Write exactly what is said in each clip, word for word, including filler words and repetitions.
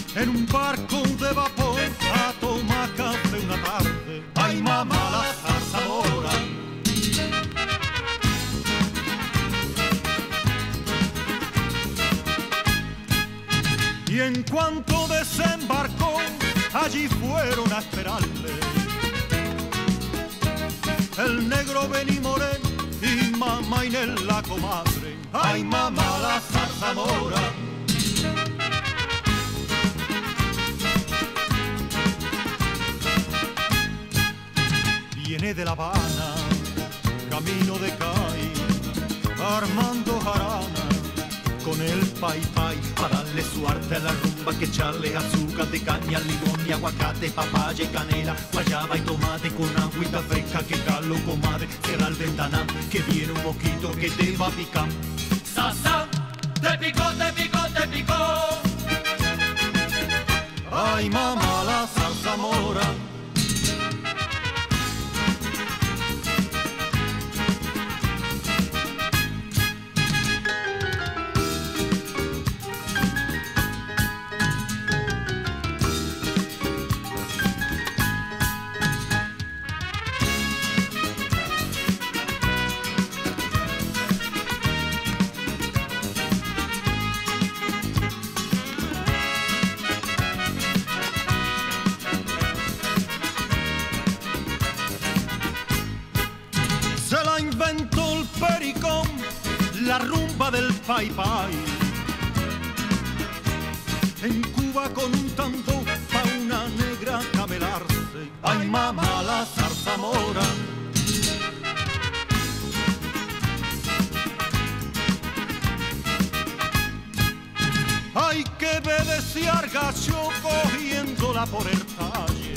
en un barco de vapor a tomar café una tarde. Ay, mamá, la zarzamora. Y en cuanto desembarcó, allí fueron a esperarle el negro Beni Morén y mamá Inés la comadre. Ay, mamá, la zarzamora. Viene de La Habana, camino de Cai, Armando Jarana, con el pai pai, para darle su arte a la rumba, que echarle azúcar de caña, limón y aguacate, papaya y canela, guayaba y tomate con agüita fresca, que calo comadre, cierra el ventanal, que viene un mosquito que te va a picar. Sasa, te picó, te picó, te picó. Ay, mamá, la zarzamora. Inventó el pericón, la rumba del pai pai. En Cuba con un tanto pa' una negra camelarse. Ay, mamá, la zarzamora. Hay que bedesear gacho cogiéndola por el talle,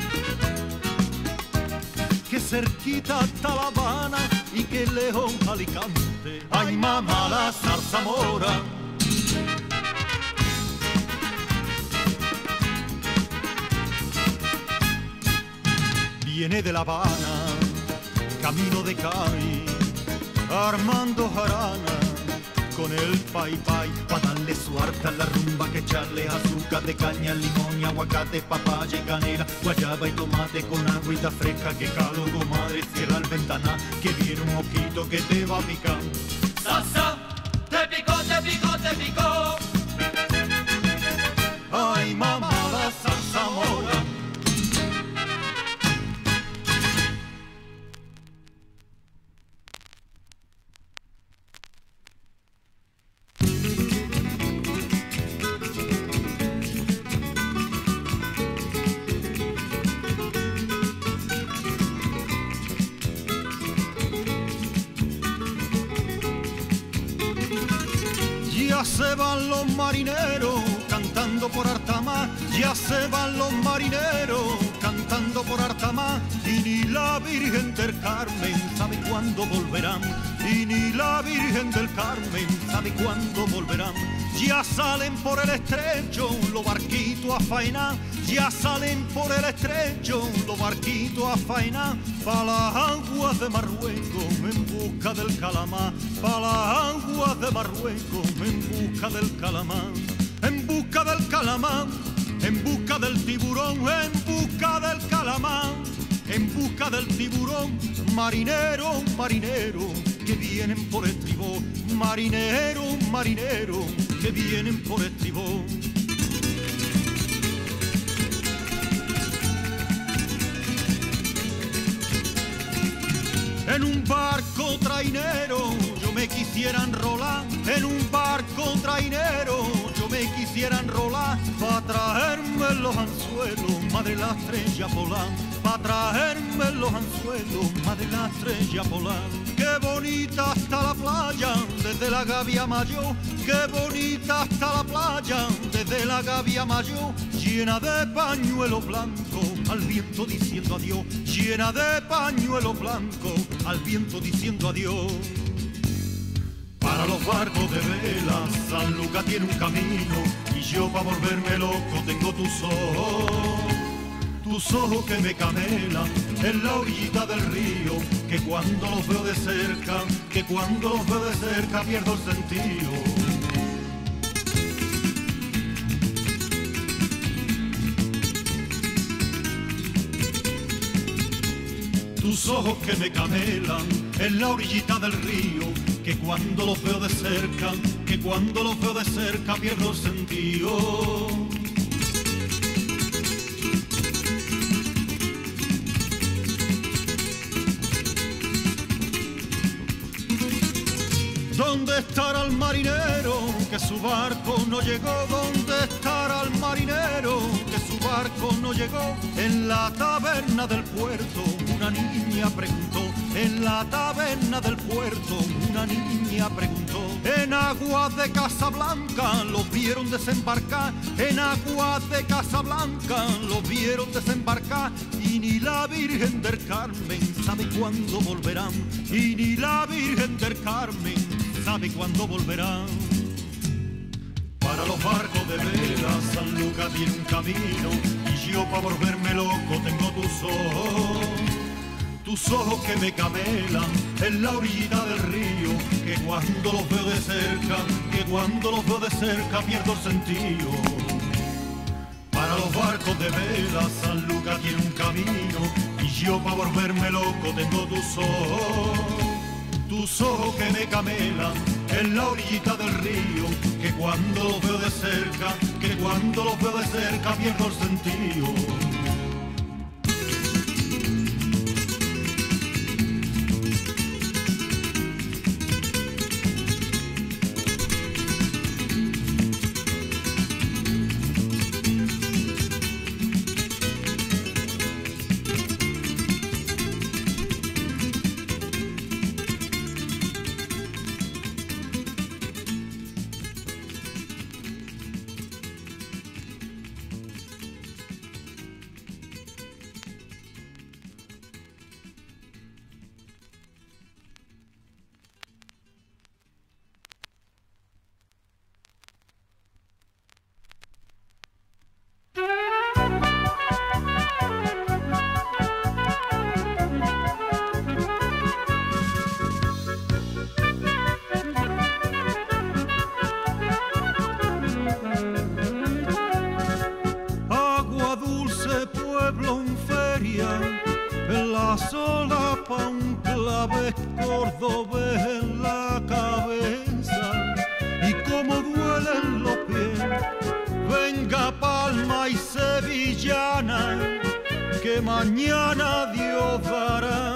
que cerquita está La Habana y que lejos Alicante. Ay, mamá, la zarzamora. Viene de La Habana, camino de Cai, Armando Jarana, con el pai pai, pa' darle su arte a la rumba, que echarle azúcar de caña, limón y aguacate, papaya y canela, guayaba y tomate con agüita fresca, que calo comadre, cierra el ventanal, que viene un mosquito que te va a picar. Sasa, te picó, te picó, te picó. Ay, mamá, la zarzamora. Ya se van los marineros cantando por Artamá, ya se van los marineros cantando por Artamá, y ni la Virgen del Carmen sabe cuándo volverán, y ni la Virgen del Carmen sabe cuándo volverán. Ya salen por el estrecho los barquitos a faenar, ya salen por el estrecho los barquitos a faenar, pa' las aguas de Marruecos en busca del calamar, pa' las aguas de Marruecos en busca del calamar, en busca del calamar, en busca del tiburón, en busca del calamar, en busca del tiburón. Marinero, marinero, que vienen por estribor, marinero, marinero, que vienen por estribor. En un barco trainero yo me quisiera enrolar, en un barco trainero yo me quisiera enrolar, pa' traerme los anzuelos, madre la estrella polar, pa' traerme los anzuelos, madre la estrella polar. Qué bonita está la playa desde la Gavia Mayor, qué bonita está la playa desde la Gavia Mayor, llena de pañuelo blanco, al viento diciendo adiós, llena de pañuelo blanco, al viento diciendo adiós. Para los barcos de vela, San Lucas tiene un camino, y yo pa' volverme loco tengo tus ojos, tus ojos que me camelan en la orillita del río, que cuando los veo de cerca, que cuando los veo de cerca pierdo el sentido. tus ojos que me camelan en la orillita del río, que cuando los veo de cerca, que cuando los veo de cerca pierdo el sentido. ¿Dónde estará el marinero que su barco no llegó? ¿Dónde estará el marinero que su barco no llegó? En la taberna del puerto una niña preguntó, en la taberna del puerto una niña preguntó. En aguas de Casablanca los vieron desembarcar, en aguas de Casablanca los vieron desembarcar, y ni la Virgen del Carmen sabe cuándo volverán, y ni la Virgen del Carmen sabe cuándo volverán. Para los barcos de vela San Lucas tiene un camino, y yo para volverme loco tengo tus ojos, tus ojos que me camelan en la orillita del río, que cuando los veo de cerca, que cuando los veo de cerca pierdo el sentido. Para los barcos de vela San Lucas tiene un camino, y yo para volverme loco tengo tus ojos, tus ojos que me camelan en la orillita del río, que cuando los veo de cerca, que cuando los veo de cerca pierdo el sentido. Solapa un clave cordobés en la cabeza, y como duelen los pies, venga Palma y Sevillana, que mañana Dios dará.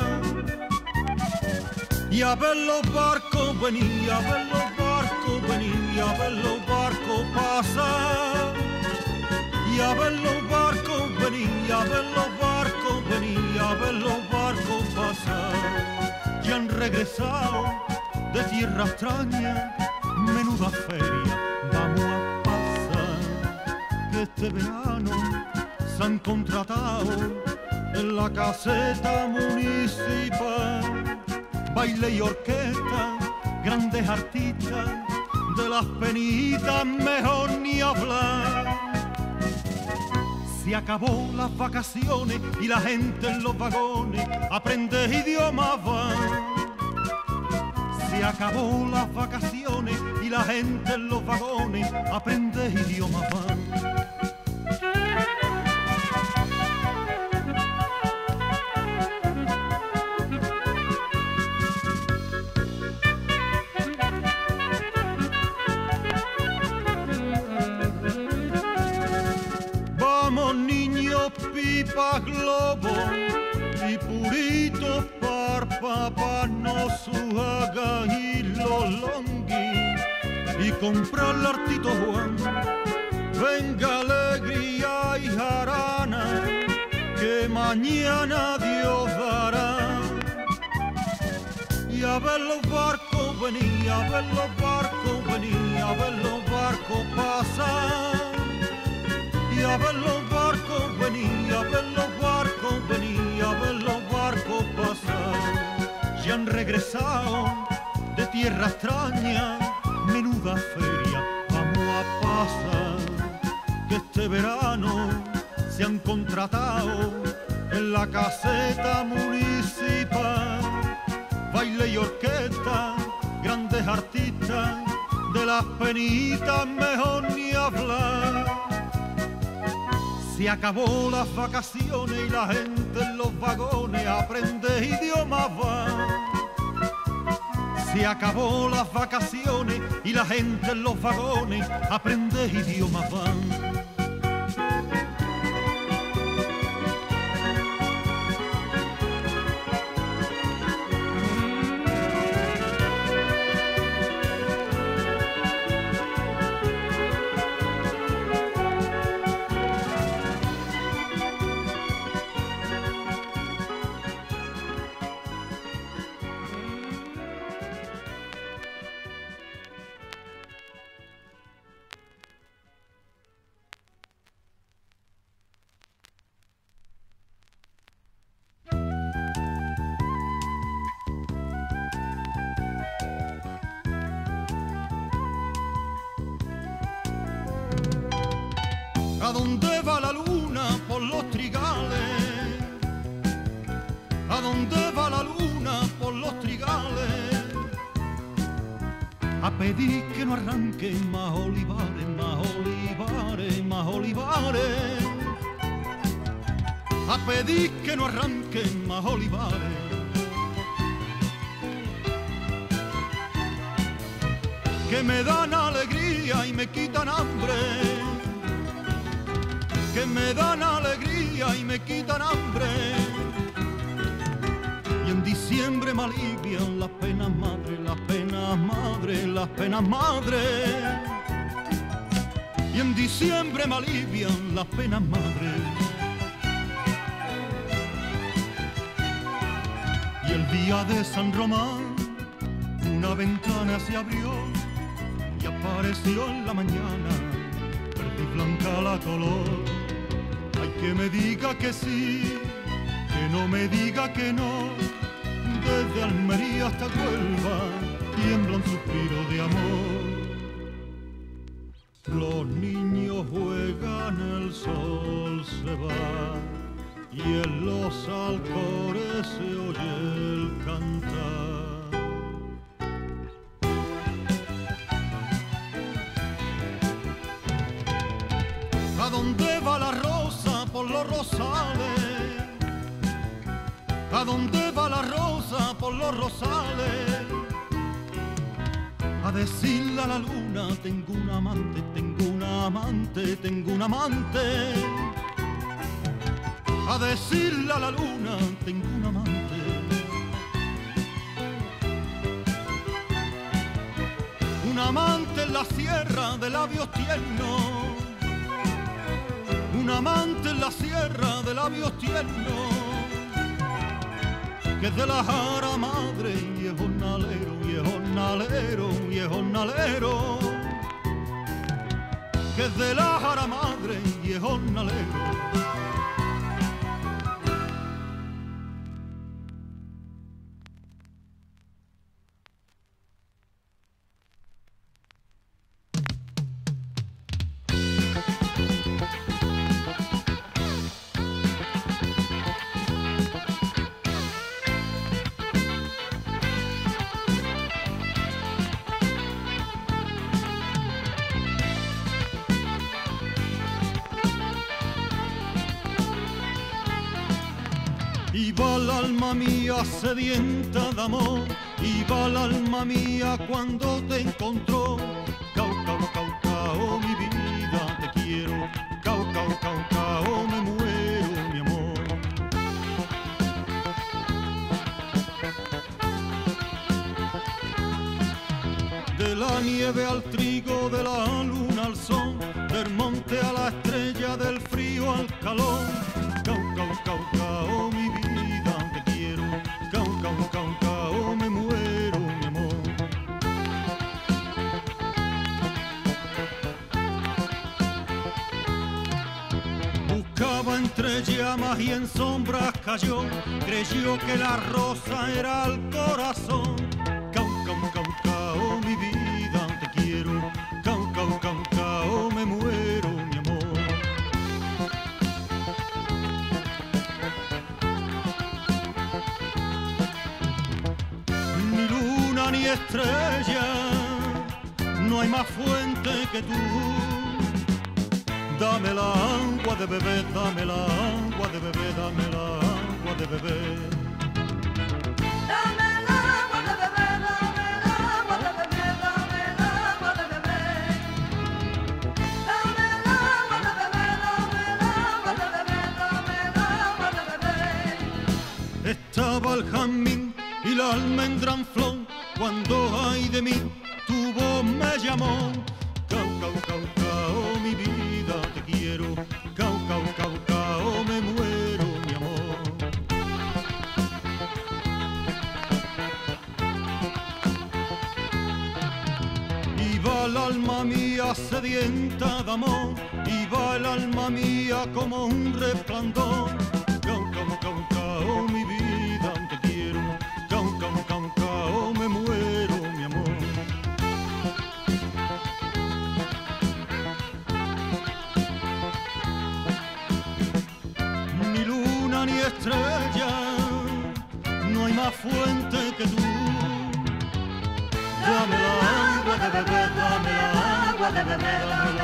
Y a ver los barcos venir, a ver los barcos venir, a ver los barcos pasar, y a ver los barcos venir, a ver los barcos venir, a ver los barcos pasar. Ya han regresado de tierra extraña, menuda feria vamos a pasar, que este verano se han contratado en la caseta municipal, baile y orquesta, grandes artistas, de las penitas mejor ni hablar. Se acabó las vacaciones y la gente en los vagones aprende idiomas van. Se acabó las vacaciones y la gente en los vagones aprende idiomas van. Pipa globo y purito parpa pa no su haga y los longui, y comprar el artito Juan, venga alegría y jarana, que mañana Dios dará. Y a ver los barcos venir, a ver los barcos venir, a ver los barcos pasar, y a ver los barcos venir, a ver los barcos venir, a ver los barcos pasar. Ya han regresado de tierra extraña, menuda feria vamos a pasar, que este verano se han contratado en la caseta municipal, baile y orquesta, grandes artistas, de las penitas mejor ni hablar. Se acabó las vacaciones y la gente en los vagones aprende idiomas van. Se acabó las vacaciones y la gente en los vagones aprende idiomas van. ¿A dónde va la luna por los trigales? ¿A dónde va la luna por los trigales? A pedir que no arranquen más olivares, más olivares, más olivares. A pedir que no arranquen más olivares. Que me dan alegría y me quitan hambre. Que me dan alegría y me quitan hambre. Y en diciembre me alivian las penas madre, las penas madre, las penas madre. Y en diciembre me alivian las penas madre. Y el día de San Román una ventana se abrió y apareció en la mañana verde y blanca la color. Hay que me diga que sí, que no me diga que no. Desde Almería hasta Huelva tiembla un suspiro de amor. Los niños juegan, el sol se va y en los alcores se oye el cantar. ¿A dónde va la rosa por los rosales? ¿A dónde va la rosa por los rosales? A decirle a la luna, tengo un amante, tengo un amante, tengo un amante. A decirle a la luna, tengo un amante. Un amante en la sierra de labios tiernos. Un amante en la sierra de labios tiernos, que es de la jara madre y es jornalero, y es jornalero, y es jornalero, que es de la jara madre y es jornalero. Y va el alma mía sedienta de amor, y va el alma mía cuando te encontró. Cau, cau, cau, cau, mi vida, te quiero. Cau, cau, cau, cau, me muero, mi amor. De la nieve al trigo, de la luna al sol, del monte a la estrella, del frío al calor. Cau, cau, cau, cau, mi vida, te quiero. Cau, cau, cau, cau, me muero, mi amor. Buscaba entre llamas y en sombras cayó, creyó que la rosa era el corazón. Cau, cau, cau, cau, mi vida, te quiero. Cau, cau, cau, cau, me muero, mi amor. Ni estrella, no hay más fuente que tú. Dame la agua de beber, dame la agua de beber, dame la agua de beber. Dame el agua de beber, dame el agua de beber, dame el agua de beber. Dame el agua de beber, dame el agua de beber, dame el agua de beber. Estaba el jazmín y la almendra en flor, cuando ay de mí tu voz me llamó. Cau, cau, cau, cau, mi vida te quiero. Cau, cau, cau, cau, me muero, mi amor. Iba el alma mía sedienta de amor, iba el alma mía como un resplandor. Cau, cau, cau, cau, mi vida te quiero. Cau, cau, cau, cau, me muero, mi amor. Ni luna ni estrella, no hay más fuente que tú. Dame el agua de beber, dame el agua de beber, dame